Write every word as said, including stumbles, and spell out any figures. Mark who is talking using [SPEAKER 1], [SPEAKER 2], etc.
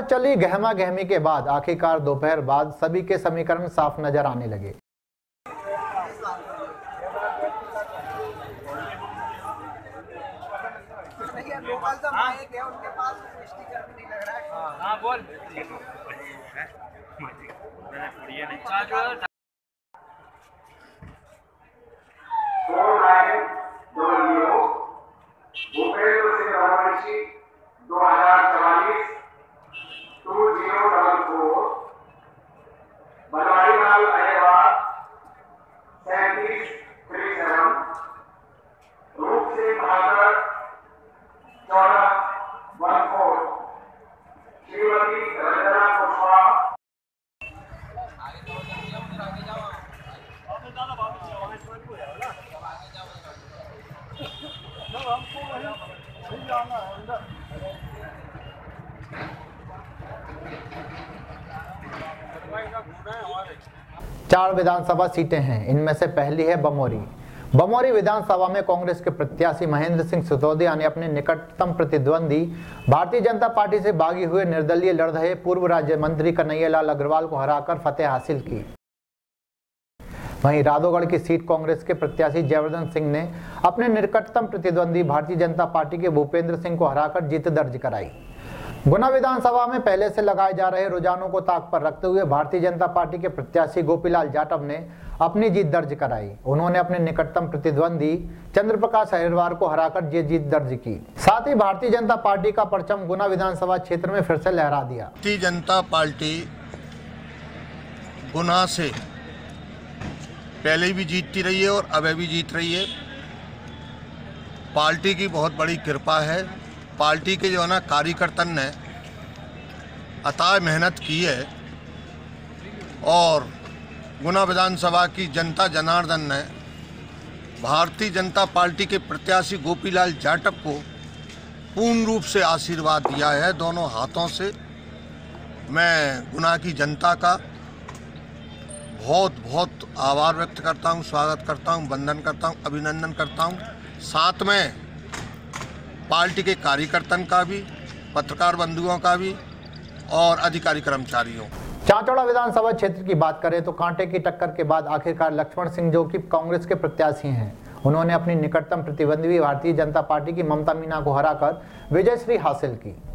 [SPEAKER 1] बहुत चली गहमा गहमी के बाद आखिरकार दोपहर बाद सभी के समीकरण साफ नजर आने लगे।
[SPEAKER 2] दो हजार चवालीस two zero double four Banwari Lal Ahwal सैंतीस थ्री सेवन रूप से बहादुर चौदह वन फोर श्रीमती रंजना कुशवाहा
[SPEAKER 1] चार विधानसभा सीटें हैं। इनमें से पहली है बमोरी। बमोरी विधानसभा में कांग्रेस के प्रत्याशी महेंद्र सिंह सिसोदिया ने अपने निकटतम प्रतिद्वंदी भारतीय जनता पार्टी से बागी हुए निर्दलीय लड़ रहे पूर्व राज्य मंत्री कन्हैयालाल अग्रवाल को हराकर फतेह हासिल की। वहीं राधोगढ़ की सीट कांग्रेस के प्रत्याशी जयवर्धन सिंह ने अपने निकटतम प्रतिद्वंदी भारतीय जनता पार्टी के भूपेंद्र सिंह को हराकर जीत दर्ज कराई। गुना विधानसभा में पहले से लगाए जा रहे रुझानों को ताक पर रखते हुए भारतीय जनता पार्टी के प्रत्याशी गोपीलाल जाटव ने अपनी जीत दर्ज कराई। उन्होंने अपने निकटतम प्रतिद्वंदी चंद्रप्रकाश अहिरवार को हराकर ये जीत दर्ज की। साथ ही भारतीय जनता पार्टी का परचम गुना विधानसभा क्षेत्र में फिर से लहरा दिया।
[SPEAKER 3] भारतीय जनता पार्टी गुना से पहले भी जीतती रही है और अब भी जीत रही है। पार्टी की बहुत बड़ी कृपा है। पार्टी के जो है ना कार्यकर्तन ने अथाह मेहनत की है और गुना विधानसभा की जनता जनार्दन ने भारतीय जनता पार्टी के प्रत्याशी गोपीलाल जाटव को पूर्ण रूप से आशीर्वाद दिया है। दोनों हाथों से मैं गुना की जनता का बहुत बहुत आभार व्यक्त करता हूं, स्वागत करता हूं, वंदन करता हूं, अभिनंदन करता हूं। साथ में पार्टी के कार्यकर्तन का भी, पत्रकार बंधुओं का भी और अधिकारी कर्मचारियों।
[SPEAKER 1] चांचौड़ा विधानसभा क्षेत्र की बात करें तो कांटे की टक्कर के बाद आखिरकार लक्ष्मण सिंह, जो कि कांग्रेस के प्रत्याशी हैं, उन्होंने अपनी निकटतम प्रतिद्वंदी भारतीय जनता पार्टी की ममता मीना को हराकर विजयश्री हासिल की।